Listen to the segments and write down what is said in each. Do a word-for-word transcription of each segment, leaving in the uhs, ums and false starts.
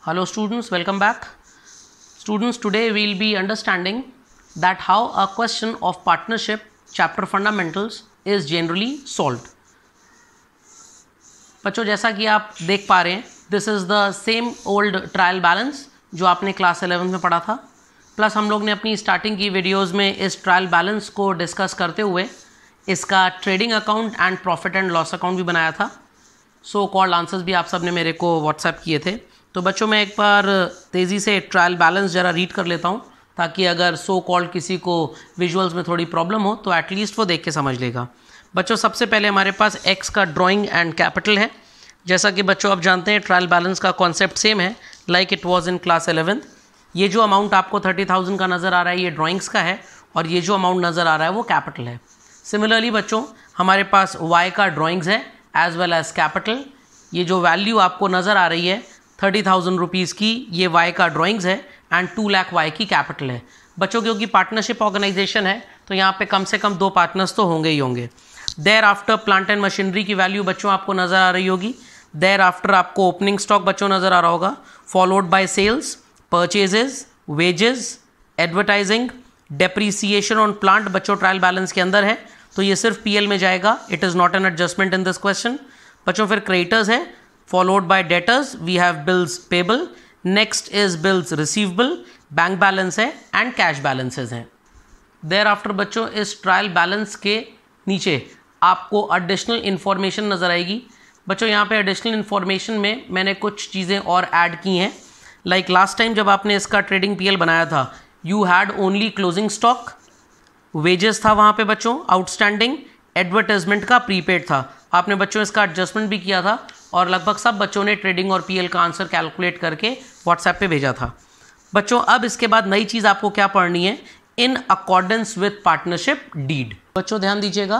Hello students, welcome back. Students, today we will be understanding that how a question of partnership chapter fundamentals is generally solved. बच्चों जैसा कि आप देख पा रहे हैं, this is the same old trial balance जो आपने क्लास इलेवेंथ में पढ़ा था, प्लस हम लोग ने अपनी स्टार्टिंग की वीडियोस में इस ट्रायल बैलेंस को डिस्कस करते हुए इसका trading account and profit and loss account भी बनाया था. सो कॉल्ड आंसर्स भी आप सब ने मेरे को व्हाट्सएप किए थे. तो बच्चों मैं एक बार तेज़ी से ट्रायल बैलेंस ज़रा रीड कर लेता हूँ ताकि अगर सो कॉल्ड किसी को विजुअल्स में थोड़ी प्रॉब्लम हो तो एटलीस्ट वो देख के समझ लेगा. बच्चों सबसे पहले हमारे पास एक्स का ड्राइंग एंड कैपिटल है. जैसा कि बच्चों आप जानते हैं ट्रायल बैलेंस का कॉन्सेप्ट सेम है like it was in class eleventh. ये जो अमाउंट आपको थर्टी थाउजेंड का नज़र आ रहा है ये ड्राइंग्स का है और ये जो अमाउंट नज़र आ रहा है वो कैपिटल है. सिमिलरली बच्चों हमारे पास वाई का ड्राइंग्स है एज वेल एज कैपिटल. ये जो वैल्यू आपको नज़र आ रही है थर्टी थाउजेंड रुपीज़ की, ये वाई का ड्राइंग्स है एंड टू लाख वाई की कैपिटल है. बच्चों क्योंकि पार्टनरशिप ऑर्गेनाइजेशन है तो यहाँ पे कम से कम दो पार्टनर्स तो होंगे ही होंगे. Thereafter plant and machinery की वैल्यू बच्चों आपको नज़र आ रही होगी. देयर आफ्टर आपको ओपनिंग स्टॉक बच्चों नज़र आ रहा होगा, followed by sales, purchases, wages, advertising, depreciation on plant बच्चों ट्रायल बैलेंस के अंदर है तो ये सिर्फ पीएल में जाएगा. It is not an adjustment in this question. बच्चों फिर क्रेडिटर्स है, followed by debtors we have bills payable, next is bills receivable, bank balance है and cash balances हैं. thereafter बच्चों इस ट्रायल बैलेंस के नीचे आपको एडिशनल इन्फॉर्मेशन नज़र आएगी. बच्चों यहाँ पे एडिशनल इन्फॉर्मेशन में मैंने कुछ चीज़ें और ऐड की हैं. लाइक लास्ट टाइम जब आपने इसका ट्रेडिंग पीएल बनाया था you had only closing stock, wages था वहाँ पे बच्चों आउटस्टैंडिंग, एडवर्टाइजमेंट का प्रीपेड था. आपने बच्चों इसका एडजस्टमेंट भी किया था और लगभग सब बच्चों ने ट्रेडिंग और पीएल का आंसर कैलकुलेट करके व्हाट्सएप पे भेजा था. बच्चों अब इसके बाद नई चीज़ आपको क्या पढ़नी है, in accordance with partnership deed. बच्चों ध्यान दीजिएगा,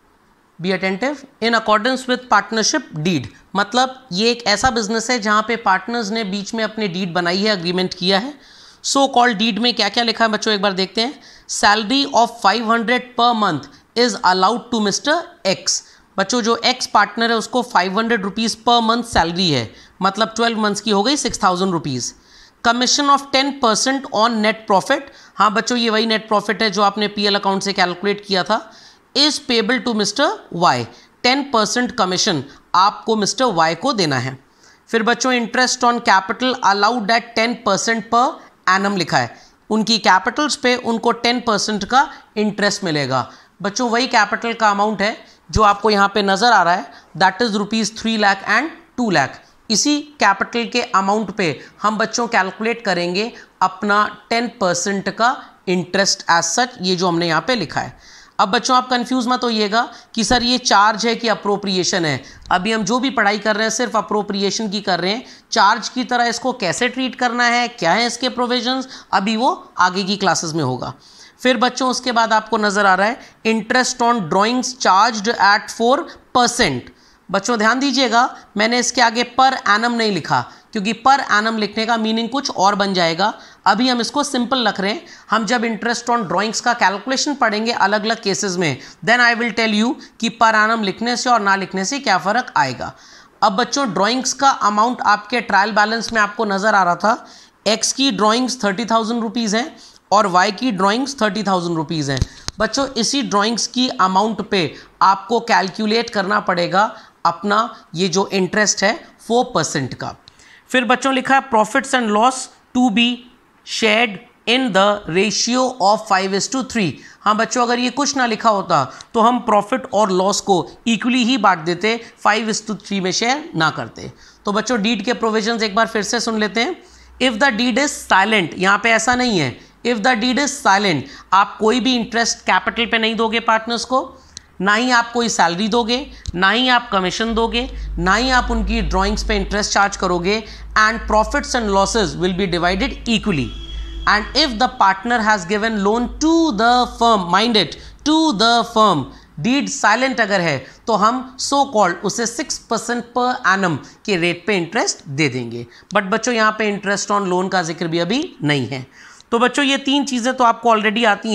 be attentive. In accordance with partnership deed मतलब ये एक ऐसा बिजनेस है जहाँ पे पार्टनर्स ने बीच में अपनी डीड बनाई है, अग्रीमेंट किया है. सो कॉल्ड डीड में क्या क्या लिखा है बच्चों एक बार देखते हैं. Salary of five hundred per month is allowed to mister X. बच्चों जो एक्स पार्टनर है उसको five hundred rupees per month salary है, मतलब ट्वेल्व मंथ्स की हो गई six thousand rupees. Commission of ten percent on net profit, हाँ बच्चों ये वही नेट प्रॉफिट है जो आपने पीएल अकाउंट से कैलकुलेट किया था. Is payable to Mister Y, ten percent commission आपको मिस्टर वाई को देना है. फिर बच्चों interest on capital allowed at ten percent per annum लिखा है. उनकी कैपिटल्स पे उनको टेन परसेंट का इंटरेस्ट मिलेगा. बच्चों वही कैपिटल का अमाउंट है जो आपको यहाँ पे नज़र आ रहा है, that is rupees three lakh and two lakh. इसी कैपिटल के अमाउंट पे हम बच्चों कैलकुलेट करेंगे अपना टेन परसेंट का इंटरेस्ट एज सच, ये जो हमने यहाँ पे लिखा है. अब बच्चों आप कंफ्यूज मत होइएगा कि सर ये चार्ज है कि अप्रोप्रिएशन है. अभी हम जो भी पढ़ाई कर रहे हैं सिर्फ अप्रोप्रिएशन की कर रहे हैं. चार्ज की तरह इसको कैसे ट्रीट करना है, क्या है इसके प्रोविजंस, अभी वो आगे की क्लासेस में होगा. फिर बच्चों उसके बाद आपको नज़र आ रहा है interest on drawings charged at four percent. बच्चों ध्यान दीजिएगा मैंने इसके आगे पर एनम नहीं लिखा क्योंकि पर एनम लिखने का मीनिंग कुछ और बन जाएगा. अभी हम इसको सिंपल रख रहे हैं. हम जब इंटरेस्ट ऑन ड्राइंग्स का कैलकुलेशन पढ़ेंगे अलग अलग केसेस में then I will tell you कि पर एनम लिखने से और ना लिखने से क्या फ़र्क आएगा. अब बच्चों ड्राइंग्स का अमाउंट आपके ट्रायल बैलेंस में आपको नज़र आ रहा था. एक्स की ड्राइंग्स थर्टी थाउजेंड रुपीज़ हैं और वाई की ड्राइंग्स थर्टी थाउजेंड रुपीज़ हैं. बच्चों इसी ड्राइंग्स की अमाउंट पे आपको कैलकुलेट करना पड़ेगा अपना ये जो इंटरेस्ट है फोर परसेंट का. फिर बच्चों लिखा है profits and loss to be shared in the ratio of five is to three. हाँ बच्चों अगर ये कुछ ना लिखा होता तो हम प्रॉफिट और लॉस को इक्वली ही बांट देते, फाइव इज टू थ्री में शेयर ना करते. तो बच्चों डीड के प्रोविजंस एक बार फिर से सुन लेते हैं. If the deed is silent, यहाँ पे ऐसा नहीं है. If the deed is silent आप कोई भी इंटरेस्ट कैपिटल पे नहीं दोगे पार्टनर्स को, ना ही आप कोई सैलरी दोगे, ना ही आप कमीशन दोगे, ना ही आप उनकी ड्राइंग्स पे इंटरेस्ट चार्ज करोगे. And profits and losses will be divided equally. And if the partner has given loan to the firm, mind it, to the firm, deed silent अगर है तो हम सो कॉल्ड उसे सिक्स परसेंट पर एनम के rate पे interest दे देंगे. But बच्चों यहाँ पे इंटरेस्ट ऑन लोन का जिक्र भी अभी नहीं है. तो बच्चों ये तीन चीज़ें तो आपको ऑलरेडी आती हैं.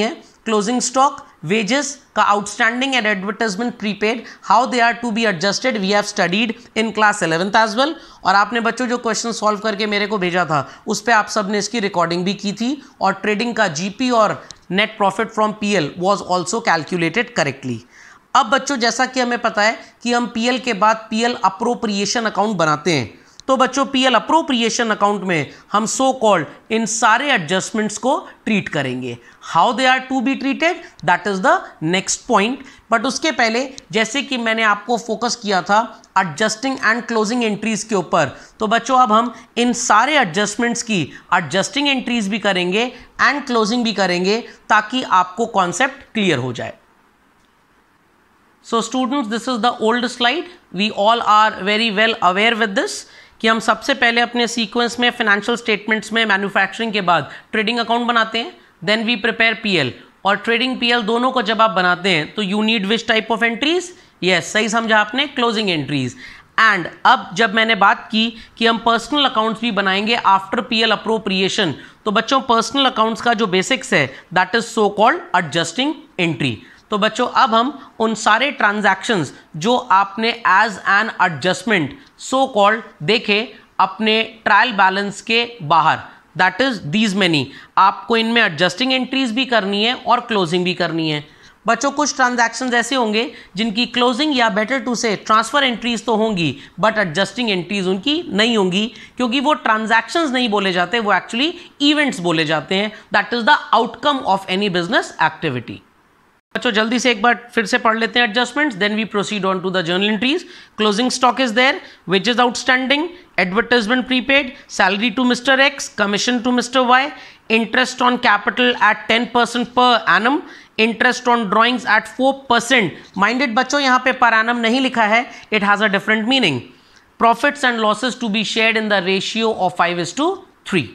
क्लोजिंग स्टॉक, वेजेस का outstanding and advertisement prepaid, how they are to be adjusted, we have studied in class eleventh as well. और आपने बच्चों जो क्वेश्चन सॉल्व करके मेरे को भेजा था उस पर आप सब ने इसकी रिकॉर्डिंग भी की थी, और ट्रेडिंग का जीपी और net profit from PL was also calculated correctly. अब बच्चों जैसा कि हमें पता है कि हम पीएल के बाद पीएल अप्रोप्रिएशन अकाउंट बनाते हैं, तो बच्चों पीएल अप्रोप्रिएशन अकाउंट में हम सो कॉल्ड इन सारे एडजस्टमेंट्स को ट्रीट करेंगे। How they are to be treated, that is the next point. But उसके पहले जैसे कि मैंने आपको फोकस किया था एडजस्टिंग एंड क्लोजिंग एंट्रीज के ऊपर, तो बच्चों अब हम इन सारे एडजस्टमेंट्स की एडजस्टिंग एंट्रीज भी करेंगे एंड क्लोजिंग भी करेंगे, ताकि आपको कॉन्सेप्ट क्लियर हो जाए। So students, this is the old slide. We all are very well aware with this कि हम सबसे पहले अपने सीक्वेंस में फाइनेंशियल स्टेटमेंट्स में मैन्युफैक्चरिंग के बाद ट्रेडिंग अकाउंट बनाते हैं, देन वी प्रिपेयर पीएल, और ट्रेडिंग पीएल दोनों को जब आप बनाते हैं तो you need which type of entries, yes सही समझा आपने, क्लोजिंग एंट्रीज। एंड अब जब मैंने बात की कि हम पर्सनल अकाउंट्स भी बनाएंगे आफ्टर पीएल अप्रोप्रिएशन, तो बच्चों पर्सनल अकाउंट्स का जो बेसिक्स है that is so called adjusting entry. तो बच्चों अब हम उन सारे ट्रांजैक्शंस जो आपने as an adjustment so called देखे अपने ट्रायल बैलेंस के बाहर, दैट इज दीज मेनी, आपको इनमें एडजस्टिंग एंट्रीज भी करनी है और क्लोजिंग भी करनी है। बच्चों कुछ ट्रांजैक्शंस ऐसे होंगे जिनकी क्लोजिंग या बेटर टू से ट्रांसफर एंट्रीज तो होंगी बट एडजस्टिंग एंट्रीज उनकी नहीं होंगी, क्योंकि वो ट्रांजैक्शंस नहीं बोले जाते, वो एक्चुअली इवेंट्स बोले जाते हैं, that is the outcome of any business activity. बच्चों जल्दी से एक बार फिर से पढ़ लेते हैं adjustments, then we proceed on to the journal entries. Closing stock is there, wages outstanding, advertisement prepaid, salary to mister X, commission to Mister Y, interest on capital at ten percent per annum, interest on drawings at four percent. Minded बच्चों यहाँ पे per annum नहीं लिखा है, it has a different meaning. Profits and losses to be shared in the ratio of five is to three.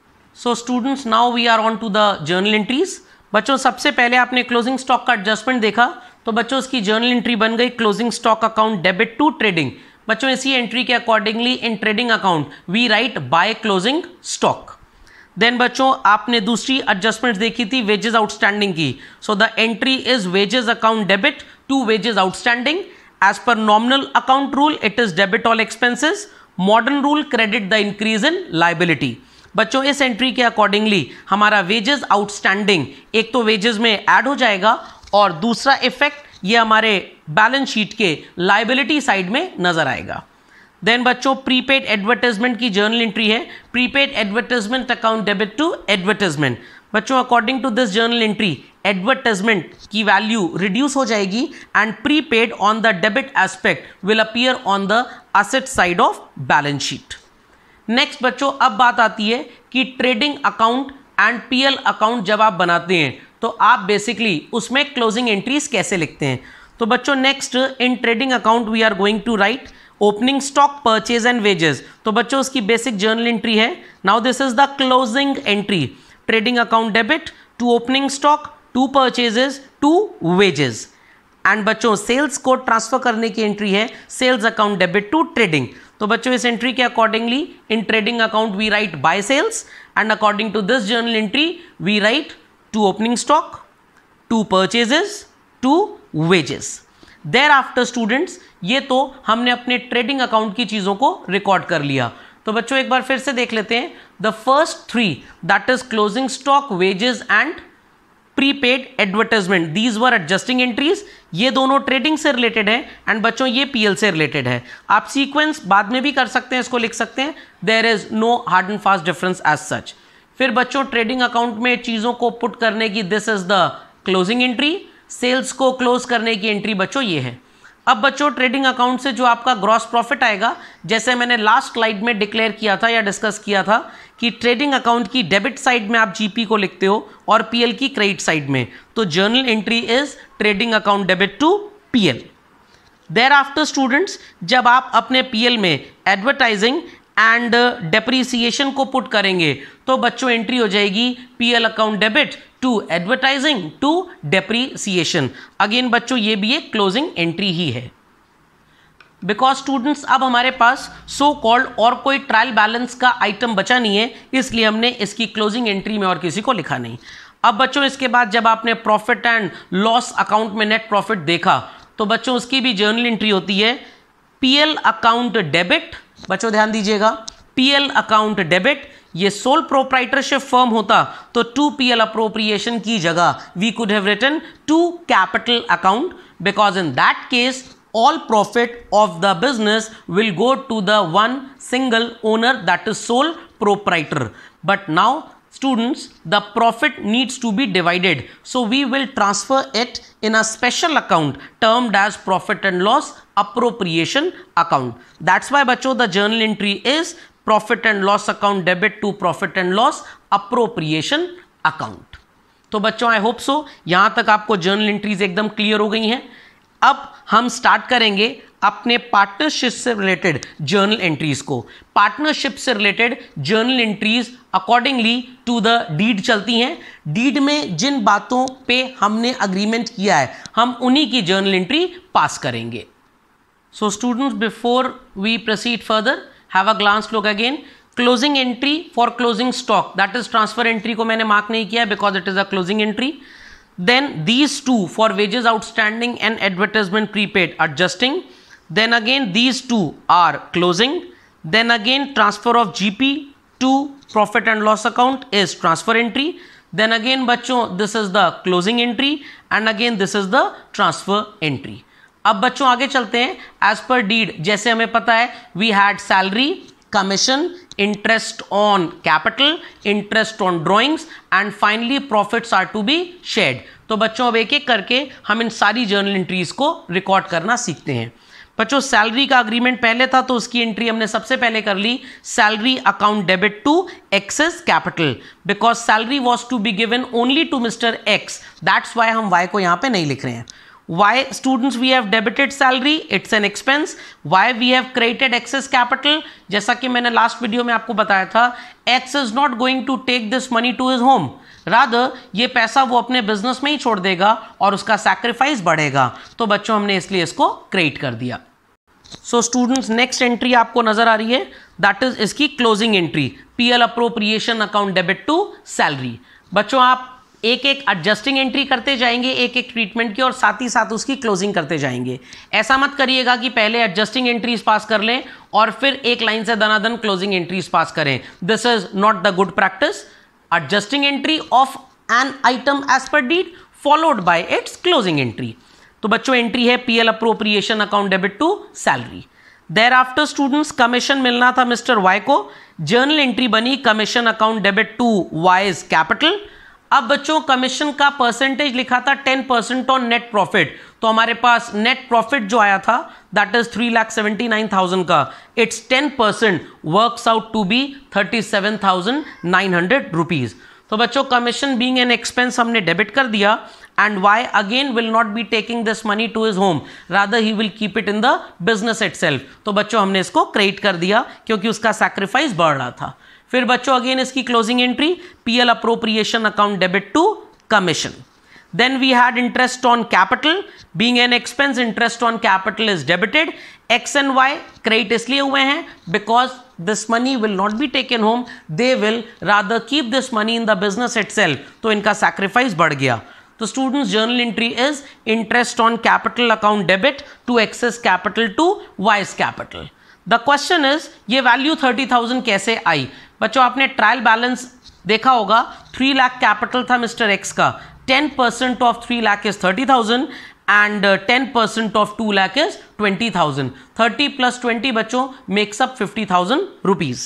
So students now we are on to the journal entries. बच्चों सबसे पहले आपने closing stock का adjustment देखा, तो बच्चों उसकी journal entry बन गई closing stock account debit to trading. बच्चों इसी एंट्री के accordingly in trading account we write by closing stock. Then बच्चों आपने दूसरी एडजस्टमेंट देखी थी वेजेस आउटस्टैंडिंग की, so the entry is wages account debit to wages outstanding. As per nominal account rule it is debit all expenses, modern rule credit the increase in liability. बच्चों इस entry के accordingly हमारा wages outstanding एक तो wages में add हो जाएगा, और दूसरा इफेक्ट ये हमारे बैलेंस शीट के लायबिलिटी साइड में नजर आएगा। देन बच्चों प्रीपेड एडवर्टाइजमेंट की जर्नल एंट्री है, prepaid advertisement account debit to advertisement. बच्चों according to this journal entry advertisement की वैल्यू रिड्यूस हो जाएगी and prepaid on the debit aspect will appear on the asset side of balance sheet. Next बच्चों अब बात आती है कि trading account and PL account जब आप बनाते हैं तो आप बेसिकली उसमें क्लोजिंग एंट्रीज कैसे लिखते हैं। तो बच्चों next in trading account we are going to write opening stock, purchase and wages. तो बच्चों उसकी बेसिक जर्नल एंट्री है, now this is the closing entry, trading account debit to opening stock, to purchases, to wages. And बच्चों sales को transfer करने की entry है sales account debit to trading. तो बच्चों इस एंट्री के accordingly in trading account we write by sales, and according to this journal entry we write to opening stock, to purchases, to wages. Thereafter students ये तो हमने अपने trading account की चीजों को रिकॉर्ड कर लिया। तो बच्चों एक बार फिर से देख लेते हैं, the first three that is closing stock, wages and prepaid advertisement, these were adjusting entries. ये दोनों ट्रेडिंग से रिलेटेड है एंड बच्चों ये पीएल से रिलेटेड है। आप सीक्वेंस बाद में भी कर सकते हैं, इसको लिख सकते हैं, there is no hard and fast difference as such. फिर बच्चों ट्रेडिंग अकाउंट में चीजों को पुट करने की this is the closing entry, sales को क्लोज करने की एंट्री बच्चों ये है। अब बच्चों ट्रेडिंग अकाउंट से जो आपका ग्रॉस प्रॉफिट आएगा, जैसे मैंने लास्ट स्लाइड में डिक्लेयर किया था या डिस्कस किया था कि ट्रेडिंग अकाउंट की डेबिट साइड में आप जीपी को लिखते हो और पीएल की क्रेडिट साइड में, तो journal entry is trading account debit to PL. Thereafter students जब आप अपने पीएल में एडवर्टाइजिंग एंड डेप्रीसिएशन को पुट करेंगे तो बच्चों एंट्री हो जाएगी PL account debit to advertising to depreciation. Again बच्चों ये भी एक क्लोजिंग एंट्री ही है। बिकॉज स्टूडेंट्स अब हमारे पास सो कॉल्ड और कोई ट्रायल बैलेंस का आइटम बचा नहीं है, इसलिए हमने इसकी क्लोजिंग एंट्री में और किसी को लिखा नहीं। अब बच्चों इसके बाद जब आपने प्रॉफिट एंड लॉस अकाउंट में नेट प्रॉफिट देखा तो बच्चों उसकी भी जर्नल एंट्री होती है पीएल अकाउंट डेबिट। बच्चों ध्यान दीजिएगा, पीएल अकाउंट डेबिट, ये सोल प्रोप्राइटरशिप फर्म होता तो टू पीएल अप्रोप्रिएशन की जगह we could have written to capital account, because in that case all profit of the business will go to the one single owner, that is sole proprietor. But now students, the profit needs to be divided, so we will transfer it in a special account termed as profit and loss appropriation account. That's why बच्चों the journal entry is profit and loss account debit to profit and loss appropriation account. तो बच्चों I hope so यहां तक आपको journal entries एकदम clear हो गई हैं। अब हम स्टार्ट करेंगे अपने पार्टनरशिप से रिलेटेड जर्नल एंट्रीज को। पार्टनरशिप से related journal entries accordingly to the deed चलती हैं। डीड में जिन बातों पे हमने अग्रीमेंट किया है हम उन्हीं की जर्नल एंट्री पास करेंगे। So students, before we proceed further, have a glance look again. Closing entry for closing stock, that is transfer entry को मैंने मार्क नहीं किया because it is a closing entry. Then these two for wages outstanding and advertisement prepaid adjusting. Then again these two are closing. Then again transfer of G P to profit and loss account is transfer entry. Then again बच्चों this is the closing entry and again this is the transfer entry. अब बच्चों आगे चलते हैं। As per deed जैसे हमें पता है we had salary, commission, interest on capital, interest on drawings and finally profits are to be shared. तो बच्चों अब एक एक करके हम इन सारी जर्नल एंट्रीज को रिकॉर्ड करना सीखते हैं। बच्चों सैलरी का अग्रीमेंट पहले था तो उसकी एंट्री हमने सबसे पहले कर ली, salary account debit to X's capital, because salary was to be given only to mister X, that's why हम वाई को यहां पे नहीं लिख रहे हैं। Why students we have debited salary, it's an expense. Why we have created excess capital? जैसा कि मैंने लास्ट वीडियो में आपको बताया था, X is not going to take this money to his home. Rather ये पैसा वो अपने बिजनेस में ही छोड़ देगा और उसका सैक्रिफाइस बढ़ेगा। तो बच्चों हमने इसलिए इसको क्रिएट कर दिया। सो स्टूडेंट्स नेक्स्ट एंट्री आपको नजर आ रही है, दैट इज इसकी closing entry, PL appropriation account debit to salary. बच्चों आप एक एक एडजस्टिंग एंट्री करते जाएंगे एक एक ट्रीटमेंट की और साथ ही साथ उसकी क्लोजिंग करते जाएंगे। ऐसा मत करिएगा कि पहले एडजस्टिंग एंट्रीज पास कर लें और फिर एक लाइन से दनादन क्लोजिंग एंट्रीज पास करें। This is not the good practice. Adjusting entry of an item as per deed followed by its closing entry. तो बच्चों एंट्री है PL appropriation account debit to salary. Thereafter students commission मिलना था mister Y को, journal entry बनी commission account debit to Y's capital. अब बच्चों commission का परसेंटेज लिखा था ten percent on net profit, तो हमारे पास नेट प्रॉफिट जो आया था that is three lakh seventy nine thousand का, it's ten percent works out to be thirty seven thousand nine hundred rupees. तो बच्चों कमीशन बीइंग एन एक्सपेंस हमने डेबिट कर दिया and Y again will not be taking this money to his home, rather he will keep it in the business itself. तो बच्चों हमने इसको credit कर दिया क्योंकि उसका सैक्रिफाइस बढ़ रहा था। फिर बच्चों अगेन इसकी closing entry PL appropriation account debit to commission. Then we had interest on capital, being an expense interest on capital is debited. X and Y credit इसलिए हुए हैं because this money will not be taken home, they will rather keep this money in the business itself, तो इनका sacrifice बढ़ गया। तो students journal entry is interest on capital account debit to X's capital to Y's capital. The question is ये value thirty thousand कैसे आई? बच्चों आपने ट्रायल बैलेंस देखा होगा, थ्री लाख कैपिटल था मिस्टर एक्स का, ten percent of three lakh is thirty thousand and ten percent of two lakh is twenty thousand. Thirty plus twenty बच्चों makes up fifty thousand rupees.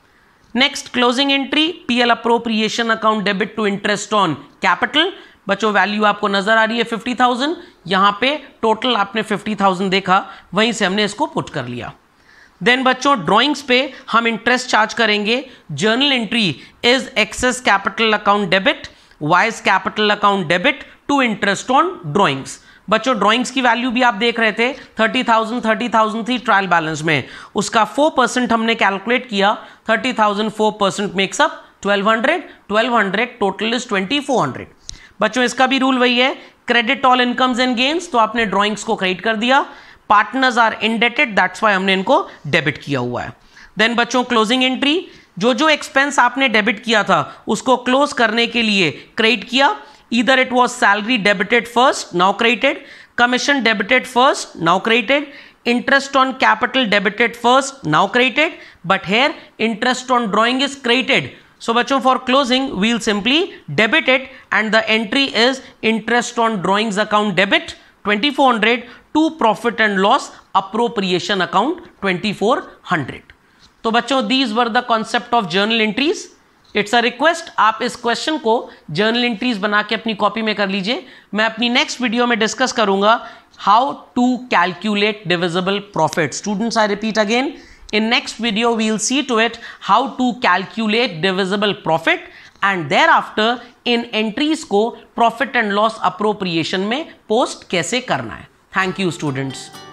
Next closing entry PL appropriation account debit to interest on capital. बच्चों value आपको नजर आ रही है fifty thousand, यहां पे total आपने फिफ्टी थाउजेंड देखा, वहीं से हमने इसको पुट कर लिया। देन बच्चों ड्राइंग्स पे हम इंटरेस्ट चार्ज करेंगे, journal entry is X's capital account debit Y's capital account debit to interest on drawings. बच्चों ड्राइंग्स की वैल्यू भी आप देख रहे थे थर्टी थाउजेंड थर्टी थाउजेंड थी ट्रायल बैलेंस में, उसका फोर परसेंट हमने कैलकुलेट किया, thirty thousand four percent makes up twelve hundred, twelve hundred total is twenty four hundred. बच्चों इसका भी रूल वही है, credit all incomes and gains, तो आपने ड्राइंग्स को क्रेडिट कर दिया। Partners are indebted, that's why हमने इनको डेबिट किया हुआ है। देन बच्चों क्लोजिंग एंट्री जो जो एक्सपेंस आपने डेबिट किया था उसको क्लोज करने के लिए क्रेडिट किया. Either it was salary debited first, now credited. Commission debited first, now credited. Interest on capital debited first, now credited, but here interest on drawing is credited. So बच्चों, for closing we'll simply debit it and the entry is interest on drawings account debit twenty-four hundred to profit and loss appropriation account twenty-four hundred. तो बच्चों, these were the concept of journal entries. It's a request, आप इस question को journal entries बना के अपनी copy में कर लीजिए. मैं अपनी नेक्स्ट वीडियो में डिस्कस करूंगा how to calculate divisible profit. Students, I repeat again, in next video we will see to it how to calculate divisible profit and thereafter इन एंट्रीज को प्रॉफिट एंड लॉस अप्रोप्रिएशन में post कैसे करना है. Thank you students.